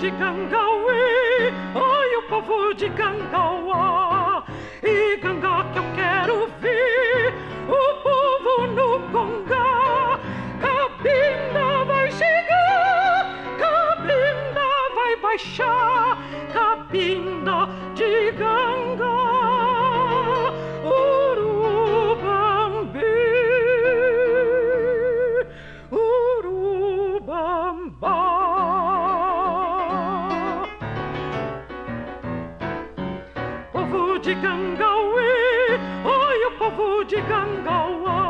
de Gangauê, oi, o povo de Gangauá. E Gangá que eu quero ver, o povo no Congá. Cabinda vai chegar, Cabinda vai baixar, Cabinda de Gangá. Urubambi, Urubambá. Povo de Gangauê, oi, o povo de Gangauá.